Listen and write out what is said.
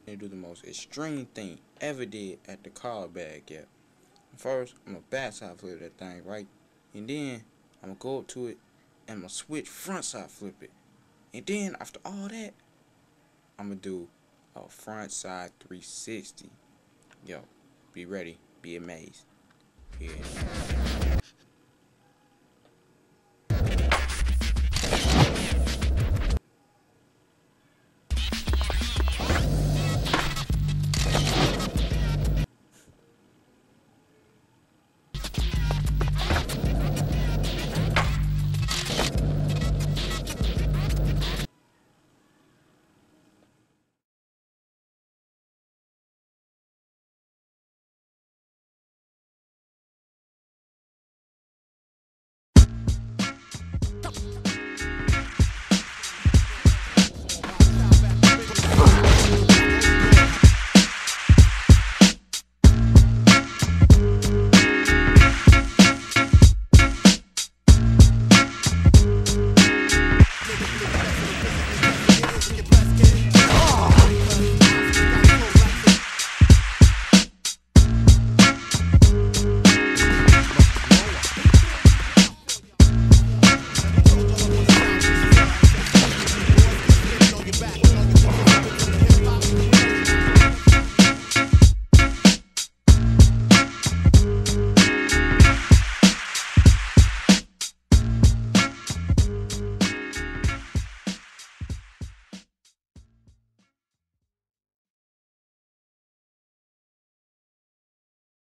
and do the most extreme thing ever did at the Carlsbad gap. First, I'm gonna backside flip that thing, right? And then I'm gonna go up to it and I'm gonna switch frontside flip it. And then after all that, I'm gonna do a frontside 360. Yo, be ready, be amazed. Yeah.